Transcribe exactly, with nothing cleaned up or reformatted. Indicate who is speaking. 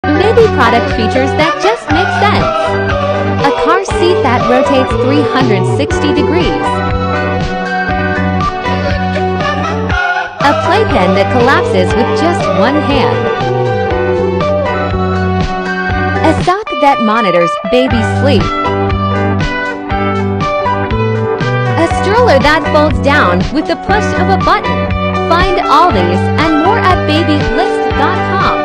Speaker 1: Baby product features that just make sense. A car seat that rotates three hundred sixty degrees. A playpen that collapses with just one hand. A sock that monitors baby sleep. A stroller that folds down with the push of a button. Find all these and more at baby list dot com.